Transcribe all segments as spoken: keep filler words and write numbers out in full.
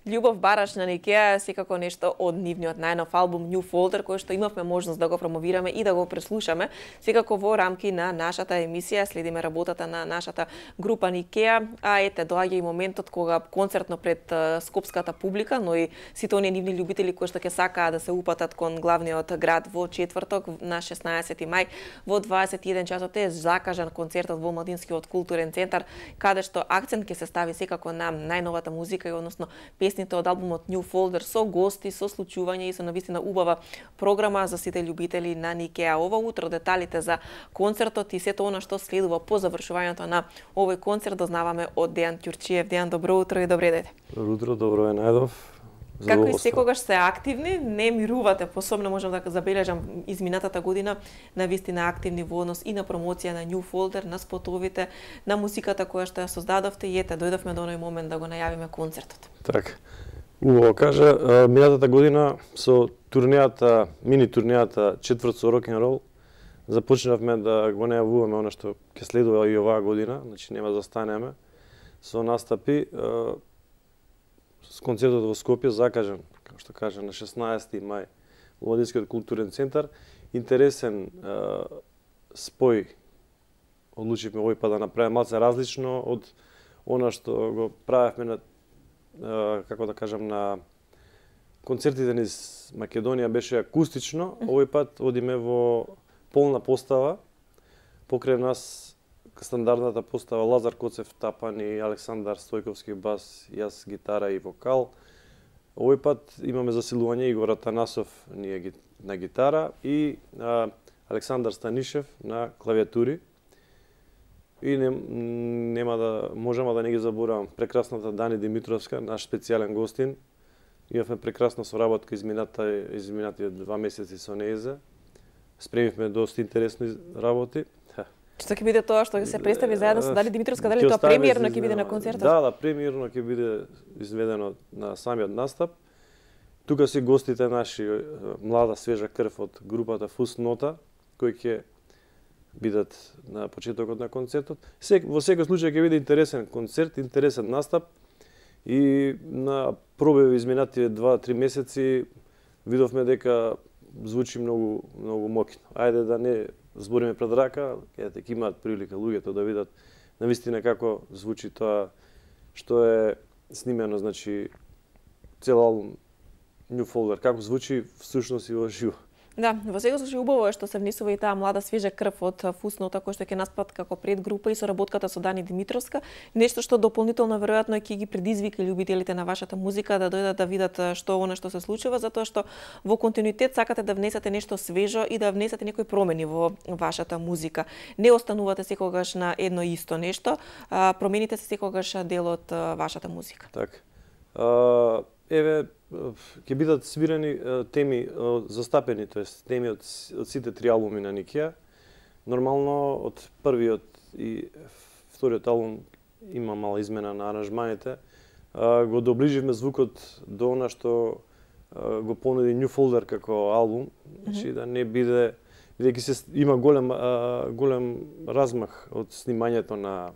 Љубов Бараш на Никеа е секако нешто од нивниот најнов албум New Folder, кој што имавме можност да го промовираме и да го преслушаме. Секако во рамки на нашата емисија следиме работата на нашата група Никеа, а ете доаѓа и моментот кога концертно пред скопската публика, но и сите оние нивни љубители кои што ќе сакаат да се упатат кон главниот град во четврток на шеснаесети мај во дваесет и еден часот е закажан концертот во Младинскиот културен центар, каде што акцент ќе се стави секако на најновата музика и односно песните од албумот New Folder со гости, со случувања и со навистина убава програма за сите љубители на Никеа. Ова утро деталите за концертот и сето она што следува по завршувањето на овој концерт дознаваме од Дејан Ќурчиев. Дејан, добро утро и добре дојде. Добро утро, добро е најдов. Како и секогаш се активни, не мирувате, посебно можам да забележам изминатата година, навистина активни во однос и на промоција на New Folder, на спотовите, на музиката која што ја создадовте и ете, дојдовме до оној момент да го најавиме концертот. Така. Убаво кажа, минатата година со турнијата, мини турнијата Четврт со рок-н-рол, започнавме да го најавуваме она што ќе следува и оваа година, значи нема да застанеме со настапи. С концертот во Скопје закажан, како што кажа, на шеснаесети мај во Младинскиот културен центар. Интересен е, спој одлучивме овој пат да направиме малце различно од она што го правевме на е, како да кажам на концертите низ Македонија, беше акустично. Овој пат одиме во полна постава. Покрај нас стандардната постава Лазар Коцев тапан и Александар Стојковски бас, јас гитара и вокал. Овој пат имаме засилување Игор Атанасов ние на гитара и а, Александар Станишев на клавиатури. И не, нема да можеме да не ги заборавам прекрасната Дани Димитровска, наш специјален гостин. Имавме прекрасна соработка измината изминатите два месеци со нејзе. Спремивме доста интересни работи. Што ќе биде тоа што ќе се представи заедно со Дани Димитровска, дали тоа премиерно ќе биде на концертот? Да, да, премиерно ќе биде изведено на самиот настап. Тука се гостите наши млада свежа крв од групата Фуснота, кои ќе бидат на почетокот на концертот. Сек, во секој случај ќе биде интересен концерт, интересен настап и на пробеви изминатите два-три месеци видовме дека звучи многу многу моќно. Ајде да не збориме пред рака, ќе ќе имаат прилика луѓето да видат навистина како звучи тоа што е снимено, значи цел албум New Folder, како звучи всушност и во живо. Да, во секој случај убаво е што се внесува и таа млада свежа крв од Фуснота кој што ќе настапат како предгрупа и соработката со Дани Димитровска, нешто што дополнително веројатно ќе ги предизвика љубителите на вашата музика да дојдат да видат што она што се случува, затоа што во континуитет сакате да внесете нешто свежо и да внесете некои промени во вашата музика. Не останувате секогаш на едно исто нешто, а промените се секогаш дел од вашата музика. Така. А, еве ќе бидат свирени теми застапени, тоест теми од, од сите три албуми на Никеа. Нормално од првиот и вториот албум има мала измена на аранжманите. Го доближивме звукот до она што го понуди New Folder како албум, значи mm -hmm. да не биде, бидејќи се има голем голем размах од снимањето на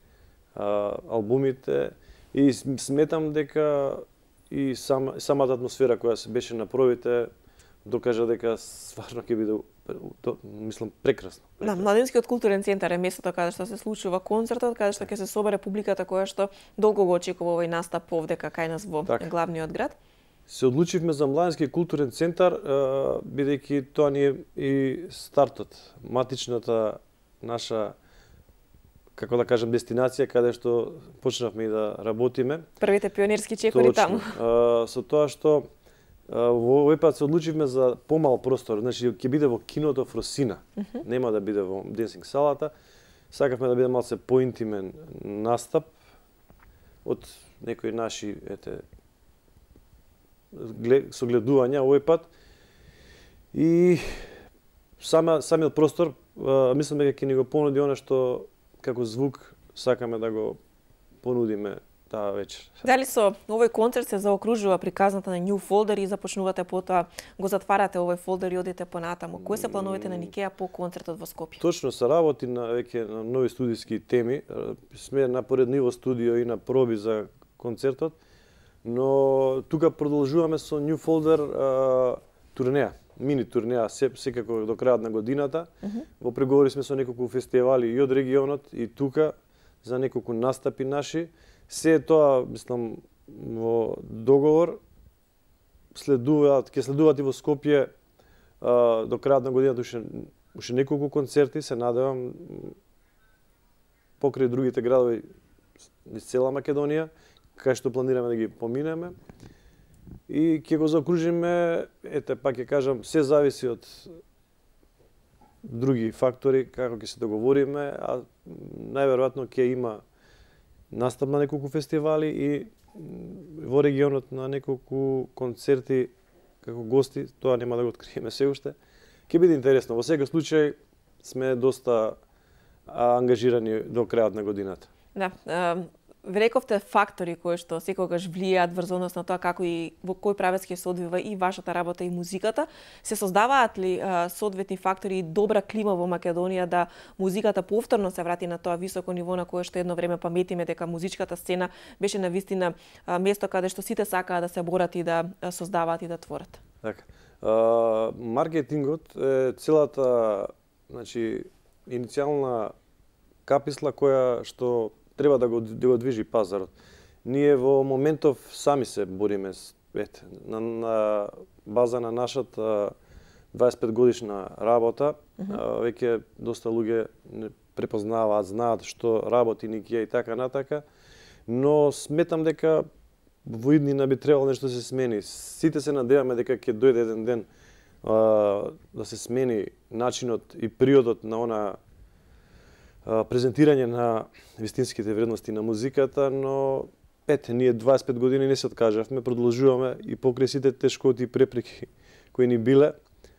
албумите и сметам дека и сама, самата атмосфера која се беше на пробите докажа дека стварно ќе биде то, мислам прекрасно. Да, Младинскиот културен центар е местото каде што се случува концертот, каде што ќе се собере публиката која што долго го очекува овој настап овдека кај нас во так. главниот град. Се одлучивме за Младински културен центар бидејќи тоа ни е и стартот, матичната наша, како да кажам, дестинација каде што почнавме и да работиме. Првите пионерски чекори таму. А, со тоа што а, во овој пат се одлучивме за помал простор, значи ќе биде во киното Фросина. Uh -huh. Нема да биде во денсинг салата. Сакавме да биде малце поинтимен настап од некои наши ете согледувања овој пат. И сама самиот простор а, мислам дека ќе ни го понуди она што како звук сакаме да го понудиме таа вечер. Дали со овој концерт се заокружува приказната на New Folder и започнувате потоа го затварате овој фолдер и одите понатаму? Кои се плановите на Никеа по концертот во Скопје? Точно се работи на веќе на нови студиски теми. Сме на поред ниво студио и на проби за концертот. Но тука продолжуваме со New Folder а, турнеја, мини турнеја, се, секако до крајот на годината. Uh -huh. Во преговори сме со неколку фестивали и од регионот и тука за неколку настапи наши. Се тоа, мислам, во договор следуваат, ќе следуваат и во Скопје а, до крајот на годината уште, уште неколку концерти, се надевам, покрај другите градови низ цела Македонија, кај што планираме да ги поминеме. И ќе го заокружиме, ете, пак ќе кажам, се зависи од други фактори, како ќе се договориме, а најверојатно ќе има настап на неколку фестивали и во регионот на неколку концерти како гости, тоа нема да го откриеме се уште. Ќе биде интересно. Во секој случај сме доста ангажирани до крајот на годината. Да, ви рековте фактори кои што секогаш влијаат врз однос на тоа како и во кој правец ќе се одвива и вашата работа и музиката. Се создаваат ли а, соодветни фактори и добра клима во Македонија да музиката повторно се врати на тоа високо ниво на кое што едно време паметиме дека музичката сцена беше на вистина а, место каде што сите сакаа да се борат и да а, создаваат и да творат? Така. А, маркетингот е целата, значи, иницијална каписла која што треба да го, да го движи пазарот. Ние во моментов сами се бориме ете, на, на база на нашата дваесет и пет годишна работа. Uh -huh. Веќе доста луѓе не препознаваат, знаат што работи Никија и така натака. Но сметам дека во иднина би требало нешто да се смени. Сите се надеваме дека ќе дојде еден ден а, да се смени начинот и приодот на она презентирање на вистинските вредности на музиката, но ете, ние дваесет и пет години не се откажавме, продолжуваме и покрај сите тешкоти и препреки кои ни биле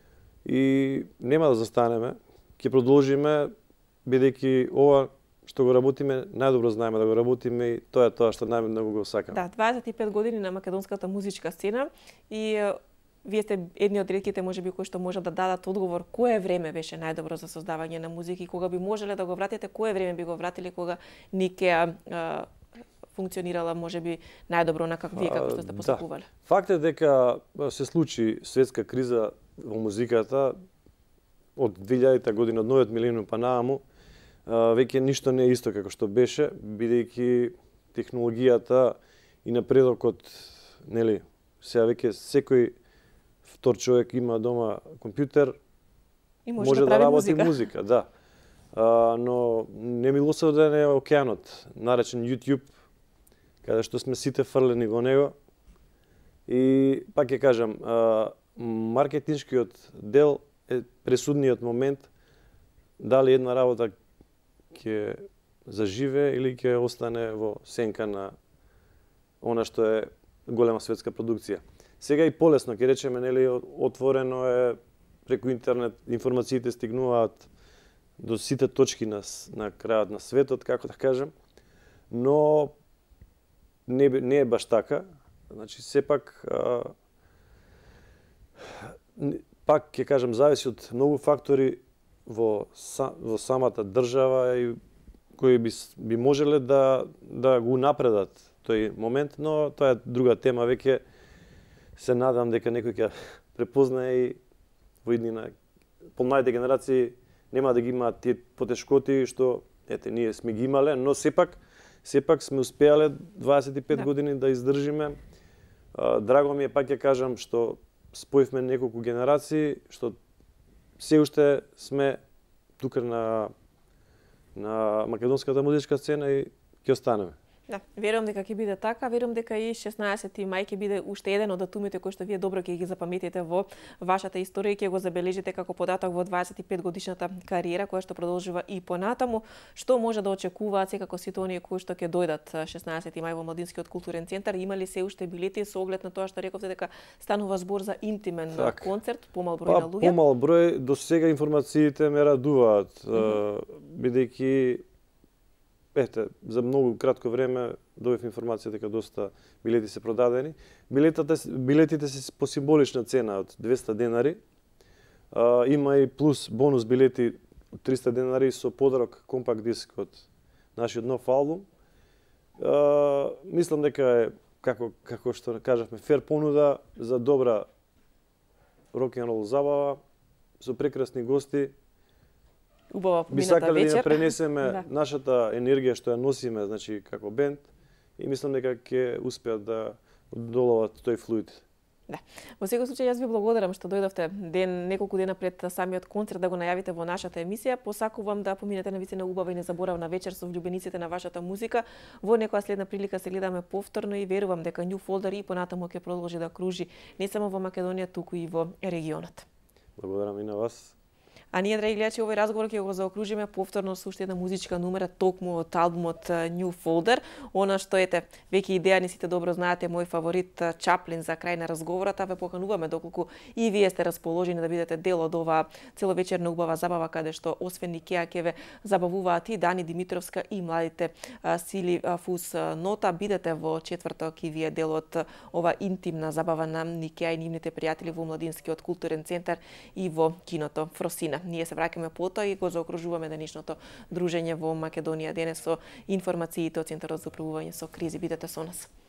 и нема да застанеме, ќе продолжиме бидејќи ова што го работиме, најдобро знаеме да го работиме и тоа е тоа што најмногу го сакаме. Да, дваесет и пет години на македонската музичка сцена и вие сте едни од ретките можеби кои што може да дадат одговор кое време беше најдобро за создавање на музика и кога би можеле да го вратите, кое време би го вратили кога Никеа функционирала можеби најдобро на как вие како што сте постапувале? Да. Факт е дека се случи светска криза во музиката од две илјадета година, од новиот милениум па нааму, веќе ништо не е исто како што беше, бидејќи технологијата и напредокот, нели, сега веќе секој втор човек има дома компјутер, и може, може да, да работи музика. музика, да. А, но немилосрден е океанот, наречен YouTube, каде што сме сите фрлени во него. И пак ќе кажам, а, маркетиншкиот дел е пресудниот момент дали една работа ќе заживе или ќе остане во сенка на она што е голема светска продукција. Сега и полесно, ќе речеме, нели, отворено е преку интернет, информациите стигнуваат до сите точки на, на крајот на светот, како да кажем, но не, не е баш така. Значи, сепак, а, пак ќе кажем, зависи од многу фактори во, во самата држава и кои би, би можеле да, да го напредат тој момент, но тоа е друга тема, веќе се надам дека некој ќе препознае и во иднина помладите генерации нема да ги имаат тие потешкоти што ете ние сме ги имале, но сепак сепак сме успеале дваесет и пет да. години да издржиме. Драго ми е, пак ќе кажам, што споивме неколку генерации, што се уште сме тука на на македонската музичка сцена и ќе останеме. Да, верувам дека ќе биде така, верувам дека и шеснаесети мај ќе биде уште еден од датумите кои што вие добро ќе ги запаметите во вашата историја и ќе го забележите како податок во дваесет и пет годишната кариера која што продолжува и понатаму. Што може да очекуваат секако сите оние кои што ќе дојдат шеснаесети мај во Младинскиот културен центар? Има ли се уште билети со оглед на тоа што рековте дека станува збор за интимен так. концерт, помал број па, на луѓе? Помал број, до сега информациите ме радуваат, mm -hmm. бидејќи ете, за многу кратко време добив информација дека доста билети се продадени. Билетите, билетите се по символична цена од двесте денари. А, има и плюс бонус билети од триста денари со подарок компакт диск од нашиот нов албум. А, мислам дека е како како што кажавме, фер понуда за добра рок-н-рол забава со прекрасни гости. Убава би помината сакале вечер. да пренесеме Да. нашата енергија што ја носиме, значи како бенд, и мислам дека ќе успеат да одоловат тој флуид. Да. Во секој случај јас ви благодарам што дојдовте ден неколку дена пред самиот концерт да го најавите во нашата емисија. Посакувам да поминете на вистина убава и незаборавна вечер со влюбениците на вашата музика. Во некоја следна прилика се гледаме повторно и верувам дека New Folder и понатаму ќе продолжи да кружи не само во Македонија, туку и во регионот. Благодарам и на вас. А ние, драги гледачи, овој разговор ќе го заокружиме повторно со уште една музичка номера токму од албумот New Folder. Она што ете, веќе идеја ни сите добро знаете, мој фаворит Чаплин за крај на разговорот, а ве покануваме доколку и вие сте расположени да бидете дел од оваа целовечерна убава забава каде што освен Никеа ќе ве забавуваат и Дани Димитровска и младите а, сили а, Фус Нота. Бидете во четврток и вие дел од ова интимна забава на Никеа и нивните пријатели во Младинскиот културен центар и во киното Фросина. Ние се враќаме потоа и го заокружуваме денешното дружење во Македонија денес со информациите од Центарот за управување со кризи. Бидете со нас.